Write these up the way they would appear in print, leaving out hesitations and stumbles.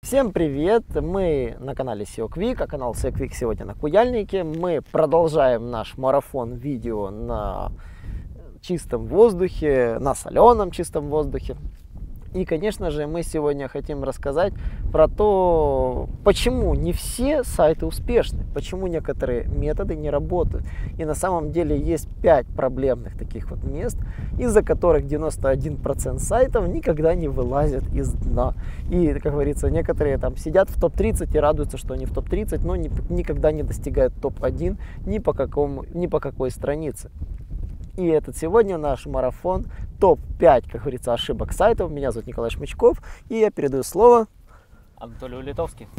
Всем привет! Мы на канале SEO Quick, а канал SEO Quick сегодня на Куяльнике. Мы продолжаем наш марафон видео на чистом воздухе, на соленом чистом воздухе. И, конечно же, мы сегодня хотим рассказать про то, почему не все сайты успешны, почему некоторые методы не работают. И на самом деле есть 5 проблемных таких вот мест, из-за которых 91% сайтов никогда не вылазят из дна. И, как говорится, некоторые там сидят в топ-30 и радуются, что они в топ-30, но никогда не достигают топ-1 ни по какой странице. И этот сегодня наш марафон топ-5, как говорится, ошибок сайтов. Меня зовут Николай Шмычков, и я передаю слово Анатолию Литовски.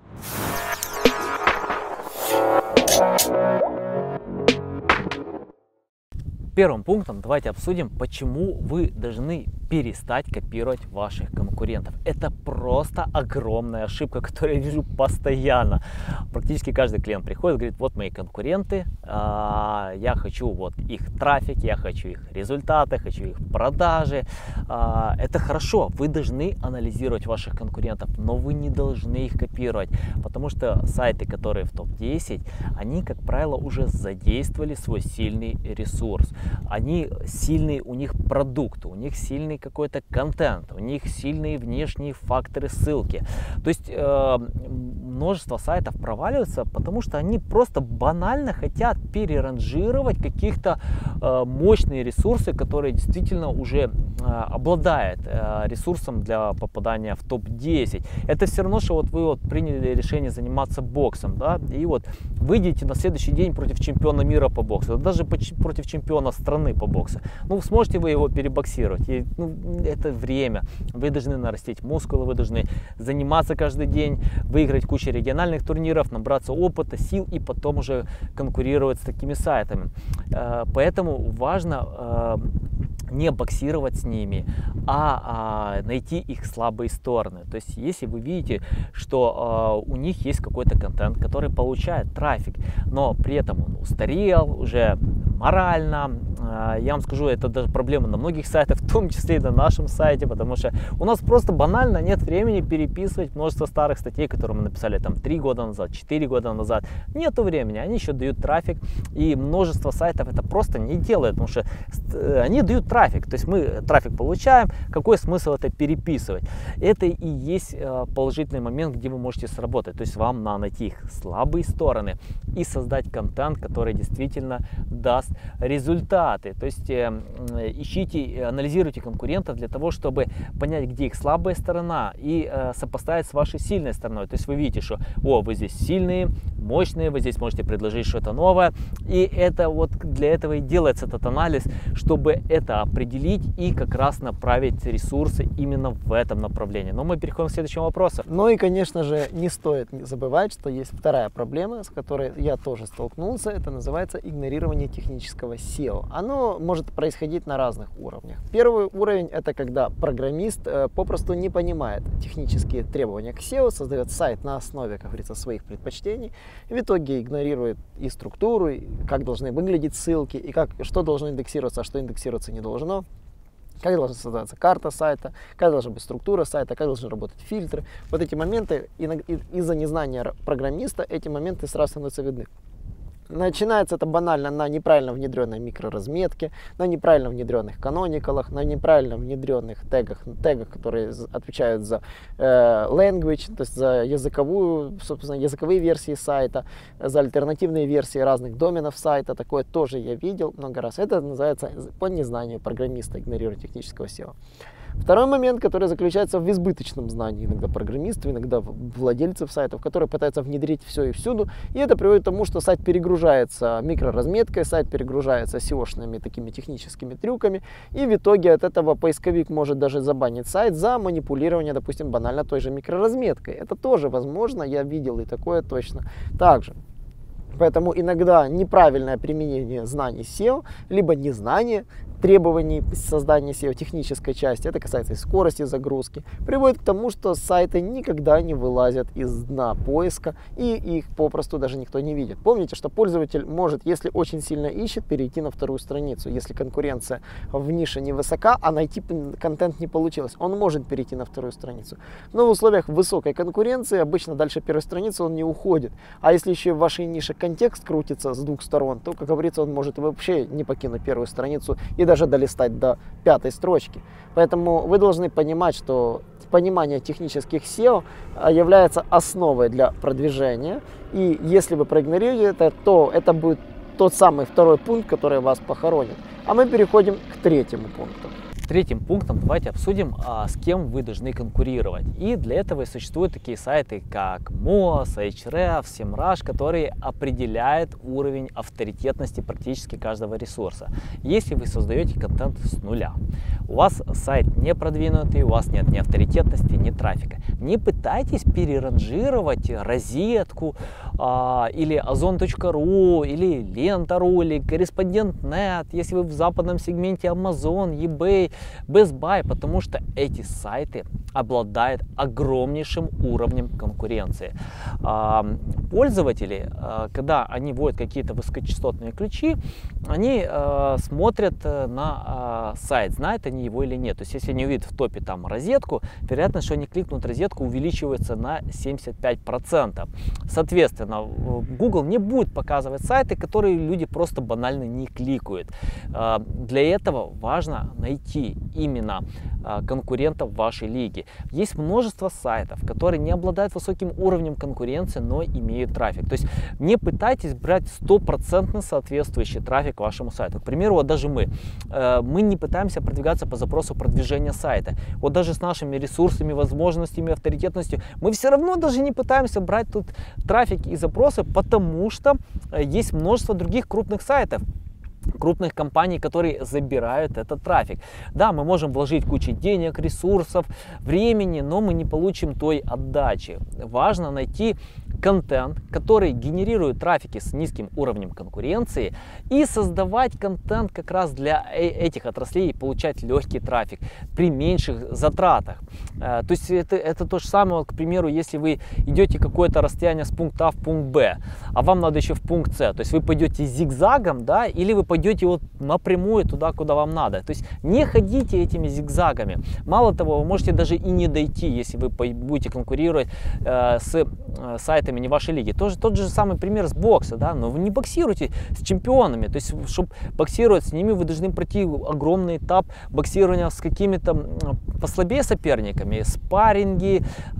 Первым пунктом давайте обсудим, почему вы должны перестать копировать ваших конкурентов. Это просто огромная ошибка, которую я вижу постоянно. Практически каждый клиент приходит и говорит: вот мои конкуренты, я хочу вот их трафик, я хочу их результаты, хочу их продажи. Это хорошо, вы должны анализировать ваших конкурентов, но вы не должны их копировать, потому что сайты, которые в топ-10, они, как правило, уже задействовали свой сильный ресурс. Они сильный, у них продукт, у них сильный какой-то контент, у них сильные внешние факторы ссылки. То есть множество сайтов проваливаются, потому что они просто банально хотят переранжировать каких-то мощные ресурсы, которые действительно уже обладают ресурсом для попадания в топ-10. Это все равно, что вот вы вот приняли решение заниматься боксом, да, и вот выйдете на следующий день против чемпиона мира по боксу, даже против чемпиона страны по боксу. Ну, сможете вы его перебоксировать? И, это время. Вы должны нарастить мускулы, вы должны заниматься каждый день, выиграть кучу региональных турниров, набраться опыта, сил и потом уже конкурировать с такими сайтами. Поэтому важно не боксировать с ними, а найти их слабые стороны. То есть, если вы видите, что у них есть какой-то контент, который получает трафик, но при этом он устарел, уже морально, я вам скажу, это даже проблема на многих сайтах, в том числе и на нашем сайте, потому что у нас просто банально нет времени переписывать множество старых статей, которые мы написали там 3 года назад, 4 года назад. Нету времени, они еще дают трафик, и множество сайтов это просто не делает, потому что они дают трафик, то есть мы трафик получаем, какой смысл это переписывать? Это и есть положительный момент, где вы можете сработать, то есть вам надо найти их слабые стороны и создать контент, который действительно даст результаты. То есть ищите, анализируйте конкурентов для того, чтобы понять, где их слабая сторона, и сопоставить с вашей сильной стороной. То есть вы видите, что вы здесь сильные, мощные, вы здесь можете предложить что-то новое, и это вот для этого и делается этот анализ, чтобы это определить и как раз направить ресурсы именно в этом направлении. Но мы переходим к следующему вопросу. Ну и, конечно же, не стоит забывать, что есть вторая проблема, с которой я тоже столкнулся. Это называется игнорирование технического SEO. Оно может происходить на разных уровнях. Первый уровень — это когда программист попросту не понимает технические требования к SEO, создает сайт на основе, как говорится, своих предпочтений, и в итоге игнорирует и структуру, и как должны выглядеть ссылки, и что должно индексироваться, а что индексироваться не должно. Как должна создаваться карта сайта, как должна быть структура сайта, как должны работать фильтры. Вот эти моменты, из-за незнания программиста, эти моменты сразу становятся видны. Начинается это банально на неправильно внедренной микроразметке, на неправильно внедренных каноникалах, на неправильно внедренных тегах, которые отвечают за language, то есть за языковые версии сайта, за альтернативные версии разных доменов сайта. Такое тоже я видел много раз. Это называется по незнанию программиста игнорировать технического SEO. Второй момент, который заключается в избыточном знании иногда программистов, иногда владельцев сайтов, которые пытаются внедрить все и всюду. И это приводит к тому, что сайт перегружается микроразметкой, сайт перегружается SEO-шными такими техническими трюками. И в итоге от этого поисковик может даже забанить сайт за манипулирование, допустим, банально той же микроразметкой. Это тоже возможно, я видел и такое точно. Также Поэтому иногда неправильное применение знаний SEO, либо незнание требований создания SEO технической части, это касается и скорости загрузки, приводит к тому, что сайты никогда не вылазят из дна поиска и их попросту даже никто не видит. Помните, что пользователь может, если очень сильно ищет, перейти на вторую страницу. Если конкуренция в нише невысока, а найти контент не получилось, он может перейти на вторую страницу. Но в условиях высокой конкуренции обычно дальше первой страницы он не уходит. А если еще в вашей нише контекст крутится с двух сторон, то, как говорится, он может вообще не покинуть первую страницу и даже долистать до 5-й строчки. Поэтому вы должны понимать, что понимание технических SEO является основой для продвижения. И если вы проигнорируете это, то это будет тот самый второй пункт, который вас похоронит. А мы переходим к третьему пункту. Третьим пунктом давайте обсудим, с кем вы должны конкурировать. И для этого и существуют такие сайты, как Moz, Ahrefs, Semrush, которые определяют уровень авторитетности практически каждого ресурса. Если вы создаете контент с нуля, у вас сайт не продвинутый, у вас нет ни авторитетности, ни трафика, не пытайтесь переранжировать розетку или озон.ру, или лента.ру, или корреспондент.нет, если вы в западном сегменте Amazon, eBay, Best Buy, потому что эти сайты обладают огромнейшим уровнем конкуренции. Пользователи, когда они вводят какие-то высокочастотные ключи, они смотрят на сайт, знают они его или нет. То есть, если они увидят в топе там розетку, вероятность, что они кликнут розетку, увеличивается на 75%. Соответственно, Google не будет показывать сайты, которые люди просто банально не кликают. Для этого важно найти именно конкурентов вашей лиги. Есть множество сайтов, которые не обладают высоким уровнем конкуренции, но имеют трафик. То есть не пытайтесь брать 100% соответствующий трафик вашему сайту. К примеру, вот даже мы не пытаемся продвигаться по запросу продвижения сайта. Вот даже с нашими ресурсами, возможностями, авторитетностью, мы все равно даже не пытаемся брать тут трафик и запросы, потому что есть множество других крупных сайтов, крупных компаний, которые забирают этот трафик. Да, мы можем вложить кучу денег, ресурсов, времени, но мы не получим той отдачи. Важно найти контент, который генерирует трафики с низким уровнем конкуренции, и создавать контент как раз для этих отраслей и получать легкий трафик при меньших затратах. То есть это то же самое, к примеру, если вы идете какое-то расстояние с пункта А в пункт Б, а вам надо еще в пункт С, то есть вы пойдете зигзагом, да, или вы пойдете вот напрямую туда, куда вам надо. То есть не ходите этими зигзагами. Мало того, вы можете даже и не дойти, если вы будете конкурировать с сайтами не вашей лиги. Тот же самый пример с бокса, да, но вы не боксируете с чемпионами. То есть, чтобы боксировать с ними, вы должны пройти огромный этап боксирования с какими-то послабее соперниками, спарринги,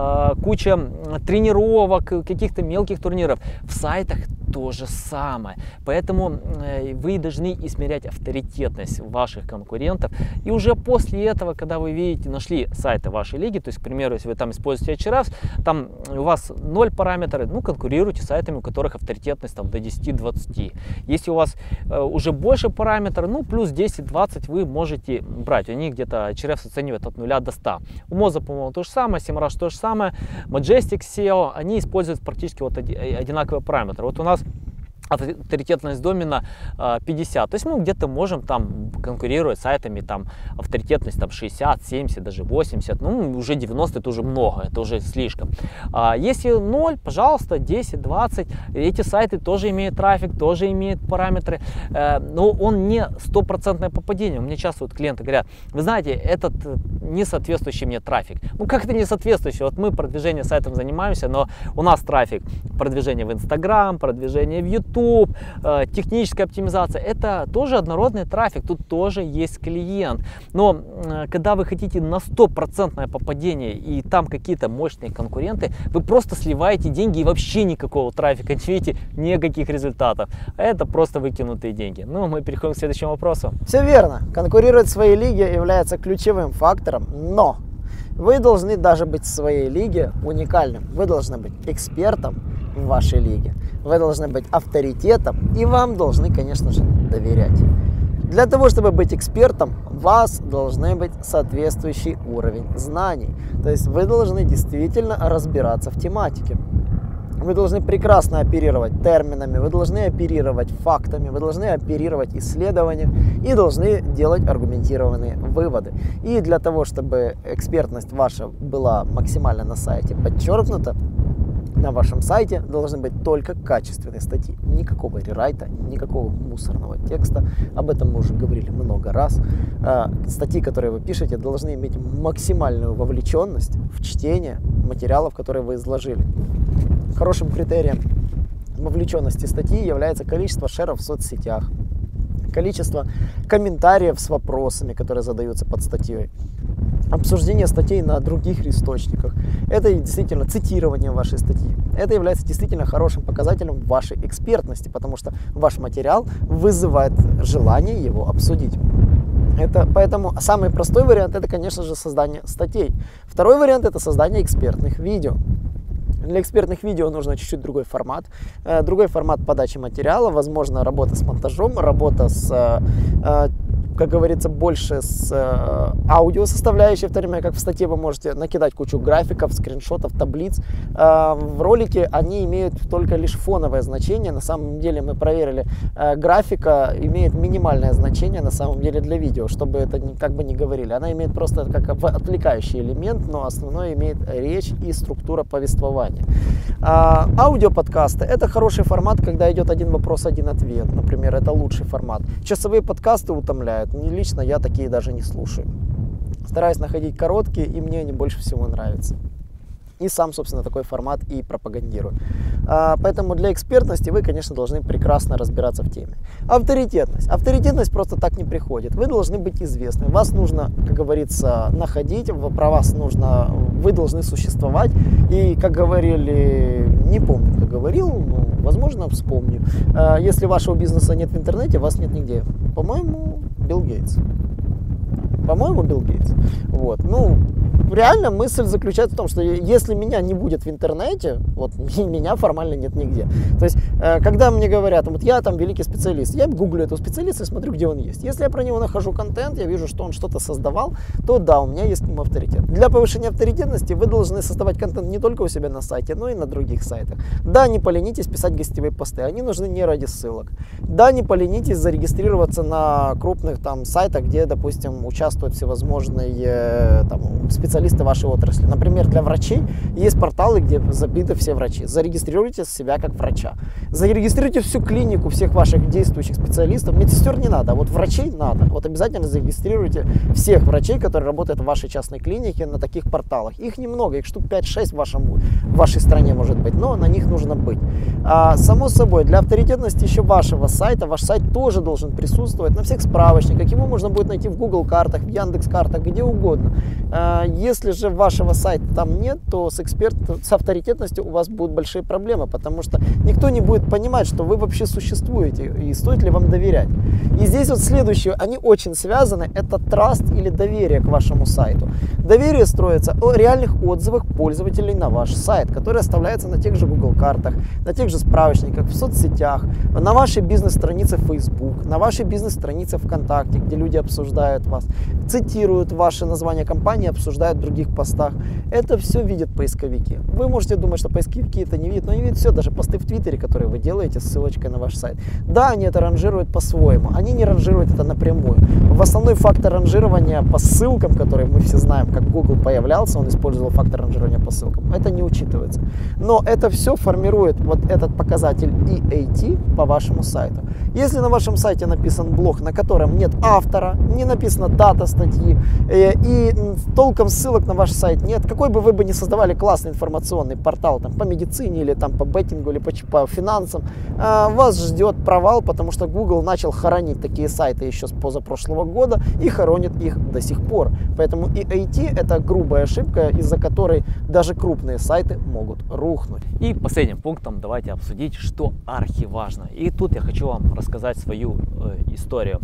куча тренировок, каких-то мелких турниров. В сайтах то же самое. Поэтому вы должны измерять авторитетность ваших конкурентов. И уже после этого, когда вы видите, нашли сайты вашей лиги, то есть, к примеру, если вы там используете Ahrefs, там у вас 0 параметров, ну, конкурируйте с сайтами, у которых авторитетность там до 10-20. Если у вас уже больше параметров, ну, плюс 10-20 вы можете брать. Они где-то Ahrefs оценивают от 0 до 100. У Moz, по-моему, то же самое, Semrush то же самое, Majestic SEO, они используют практически вот одинаковые параметры. Вот у нас авторитетность домена 50. То есть мы где-то можем там конкурировать с сайтами, там авторитетность там 60, 70, даже 80. Ну, уже 90 это уже много, это уже слишком. Если 0, пожалуйста, 10, 20. Эти сайты тоже имеют трафик, тоже имеют параметры. Но он не стопроцентное попадение. У меня часто вот клиенты говорят: вы знаете, этот не соответствующий мне трафик. Ну, как это не соответствующий? Вот мы продвижением сайтом занимаемся, но у нас трафик продвижение в Instagram, продвижение в YouTube, техническая оптимизация, это тоже однородный трафик, тут тоже есть клиент. Но когда вы хотите на 100% попадение и там какие-то мощные конкуренты, вы просто сливаете деньги и вообще никакого трафика не видите, никаких результатов. Это просто выкинутые деньги. Ну, мы переходим к следующему вопросу. Все верно. Конкурировать в своей лиге является ключевым фактором, но вы должны даже быть в своей лиге уникальным. Вы должны быть экспертом в вашей лиге. Вы должны быть авторитетом, и вам должны, конечно же, доверять. Для того, чтобы быть экспертом, у вас должны быть соответствующий уровень знаний. То есть вы должны действительно разбираться в тематике. Вы должны прекрасно оперировать терминами, вы должны оперировать фактами, вы должны оперировать исследованием и должны делать аргументированные выводы. И для того, чтобы экспертность ваша была максимально на сайте подчеркнута, на вашем сайте должны быть только качественные статьи. Никакого рерайта, никакого мусорного текста. Об этом мы уже говорили много раз. Статьи, которые вы пишете, должны иметь максимальную вовлеченность в чтение материалов, которые вы изложили. Хорошим критерием вовлеченности статьи является количество шеров в соцсетях, количество комментариев с вопросами, которые задаются под статьей, обсуждение статей на других источниках. Это действительно цитирование вашей статьи. Это является действительно хорошим показателем вашей экспертности, потому что ваш материал вызывает желание его обсудить. Поэтому самый простой вариант — это, конечно же, создание статей. Второй вариант — это создание экспертных видео. Для экспертных видео нужно чуть-чуть другой формат подачи материала, возможно, работа с монтажом, работа с, как говорится, больше с аудио составляющей, в то время как в статье вы можете накидать кучу графиков, скриншотов, таблиц. В ролике они имеют только лишь фоновое значение. На самом деле мы проверили, графика имеет минимальное значение на самом деле для видео, чтобы это как бы не говорили. Она имеет просто как отвлекающий элемент, но основное имеет речь и структура повествования. Аудиоподкасты — это хороший формат, когда идет один вопрос, один ответ. Например, это лучший формат. Часовые подкасты утомляют. Лично я такие даже не слушаю. Стараюсь находить короткие, и мне они больше всего нравятся. И сам, собственно, такой формат и пропагандирую. Поэтому для экспертности вы, конечно, должны прекрасно разбираться в теме. Авторитетность. Авторитетность просто так не приходит. Вы должны быть известны. Вас нужно, как говорится, находить. Про вас нужно, вы должны существовать. И, как говорили, не помню, кто говорил, но, возможно, вспомню. Если вашего бизнеса нет в интернете, вас нет нигде. По-моему, Билл Гейтс. Вот. Реально мысль заключается в том, что если меня не будет в интернете, вот меня формально нет нигде. То есть, когда мне говорят, вот я там великий специалист, я гуглю этого специалиста и смотрю, где он есть. Если я про него нахожу контент, я вижу, что он что-то создавал, то да, у меня есть к нему авторитет. Для повышения авторитетности вы должны создавать контент не только у себя на сайте, но и на других сайтах. Да, не поленитесь писать гостевые посты, они нужны не ради ссылок. Да, не поленитесь зарегистрироваться на крупных там сайтах, где, допустим, участвуют всевозможные специалисты вашей отрасли. Например, для врачей есть порталы, где забиты все врачи. Зарегистрируйте себя как врача. Зарегистрируйте всю клинику всех ваших действующих специалистов. Медсестер не надо, а вот врачей надо. Вот обязательно зарегистрируйте всех врачей, которые работают в вашей частной клинике на таких порталах. Их немного, их штук 5-6 в вашей стране может быть, но на них нужно быть. Само собой, для авторитетности еще вашего сайта, ваш сайт тоже должен присутствовать на всех справочниках. Его можно будет найти в Google картах, в Яндекс картах, где угодно. Если же вашего сайта там нет, то с авторитетностью у вас будут большие проблемы, потому что никто не будет понимать, что вы вообще существуете и стоит ли вам доверять. И здесь вот следующее, они очень связаны, это траст или доверие к вашему сайту. Доверие строится о реальных отзывах пользователей на ваш сайт, который оставляется на тех же Google картах, на тех же справочниках, в соцсетях, на вашей бизнес-странице в Facebook, на вашей бизнес-странице ВКонтакте, где люди обсуждают вас, цитируют ваши названия компании, обсуждают в других постах. Это все видят поисковики. Вы можете думать, что поисковики это не видят, но они видят все, даже посты в Твиттере, которые вы делаете с ссылочкой на ваш сайт. Да, они это ранжируют по-своему, они не ранжируют это напрямую. В основной фактор ранжирования по ссылкам, который мы все знаем, как Google появлялся, он использовал фактор ранжирования по ссылкам, это не учитывается. Но это все формирует вот этот показатель EAT по вашему сайту. Если на вашем сайте написан блог, на котором нет автора, не написана дата статьи и толком ссылок на ваш сайт нет, какой бы вы бы ни создавали классный информационный портал там, по медицине или там, по беттингу или по финансам, вас ждет провал, потому что Google начал хоронить такие сайты еще с позапрошлого года и хоронит их до сих пор. Поэтому EAT это грубая ошибка, из-за которой даже крупные сайты могут рухнуть. И последним пунктом давайте обсудить, что архиважно. И тут я хочу вам рассказать свою историю.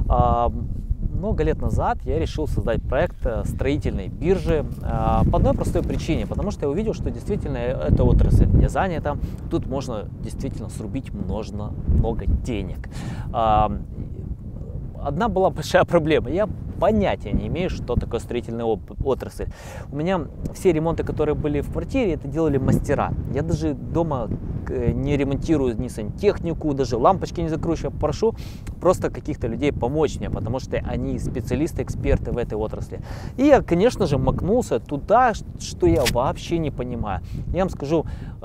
Много лет назад я решил создать проект строительной биржи по одной простой причине, потому что я увидел, что действительно эта отрасль не занята, тут можно действительно срубить много денег. Одна была большая проблема. Я понятия не имею, что такое строительная отрасль. У меня все ремонты, которые были в квартире, это делали мастера. Я даже дома не ремонтирую ни сантехнику, даже лампочки не закручиваю. Прошу просто каких-то людей помочь мне, потому что они специалисты, эксперты в этой отрасли. И я, конечно же, макнулся туда, что я вообще не понимаю. Я вам скажу,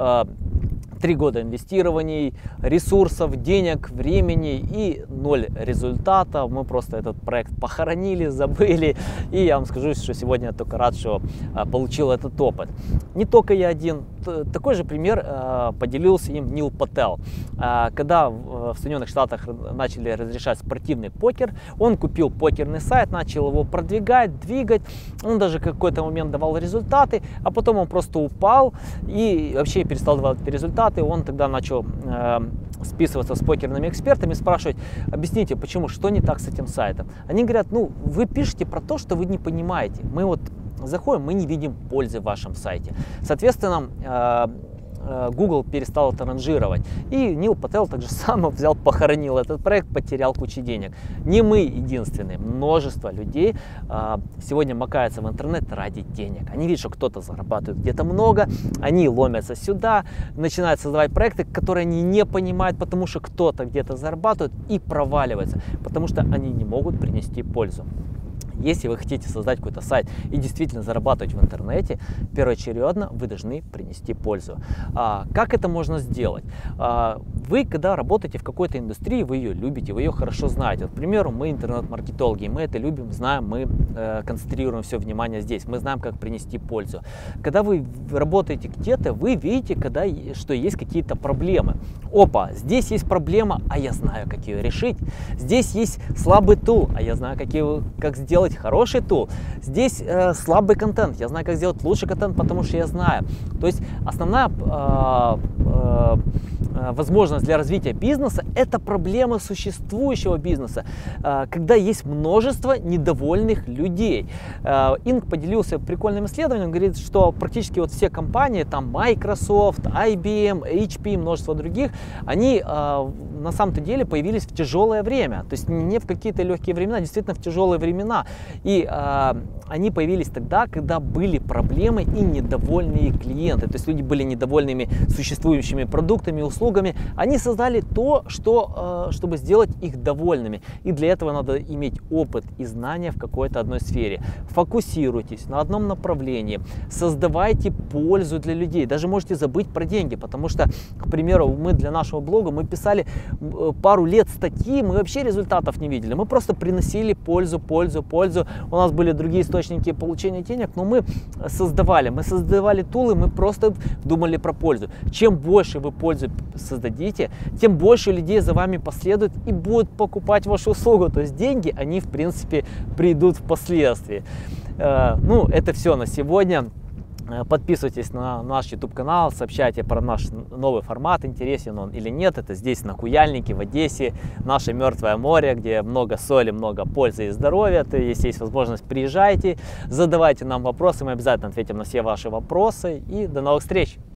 3 года инвестирований, ресурсов, денег, времени и 0 результата. Мы просто этот проект похоронили, забыли. И я вам скажу, что сегодня я только рад, что получил этот опыт. Не только я один. Такой же пример поделился им Нил Пател. Когда в Соединенных Штатах начали разрешать спортивный покер, он купил покерный сайт, начал его продвигать, двигать. Он даже в какой-то момент давал результаты, а потом он просто упал и вообще перестал давать результаты. Он тогда начал списываться с покерными экспертами, спрашивать: объясните, почему, что не так с этим сайтом. Они говорят: ну, вы пишете про то, что вы не понимаете. Мы вот заходим, мы не видим пользы в вашем сайте. Соответственно, Google перестал это ранжировать. И Нил Пател так же само взял, похоронил этот проект, потерял кучу денег. Не мы единственные. Множество людей сегодня макаются в интернет ради денег. Они видят, что кто-то зарабатывает где-то много, они ломятся сюда, начинают создавать проекты, которые они не понимают, потому что кто-то где-то зарабатывает, и проваливаются, потому что они не могут принести пользу. Если вы хотите создать какой-то сайт и действительно зарабатывать в интернете, первоочередно вы должны принести пользу. Как это можно сделать? Вы, когда работаете в какой-то индустрии, вы ее любите, вы ее хорошо знаете. Вот, к примеру, мы интернет-маркетологи, мы это любим, знаем, мы концентрируем все внимание здесь, мы знаем, как принести пользу. Когда вы работаете где-то, вы видите, что есть какие-то проблемы. Опа, здесь есть проблема, а я знаю, как ее решить. Здесь есть слабый тул, а я знаю, как сделать хороший тул. Здесь слабый контент, я знаю, как сделать лучший контент, потому что я знаю. То есть основная возможность для развития бизнеса – это проблема существующего бизнеса, когда есть множество недовольных людей. Инг поделился прикольным исследованием, говорит, что практически вот все компании, там Microsoft, IBM, HP, множество других, они на самом-то деле появились в тяжелое время, то есть не в какие-то легкие времена, действительно в тяжелые времена. И они появились тогда, когда были проблемы и недовольные клиенты, то есть люди были недовольными существующими продуктами, услугами. Они создали то, чтобы сделать их довольными. И для этого надо иметь опыт и знания в какой-то одной сфере. Фокусируйтесь на одном направлении, создавайте пользу для людей. Даже можете забыть про деньги, потому что, к примеру, мы для нашего блога мы писали пару лет статьи, мы вообще результатов не видели. Мы просто приносили пользу. У нас были другие источники получения денег, но мы создавали тулы, мы просто думали про пользу. Чем больше вы пользу создадите, тем больше людей за вами последует и будут покупать вашу услугу. То есть деньги, они в принципе придут впоследствии. Ну, это все на сегодня. Подписывайтесь на наш YouTube канал, сообщайте про наш новый формат, интересен он или нет. Это здесь, на Куяльнике, в Одессе, наше Мертвое море, где много соли, много пользы и здоровья. То есть есть возможность, приезжайте, задавайте нам вопросы, мы обязательно ответим на все ваши вопросы. И до новых встреч!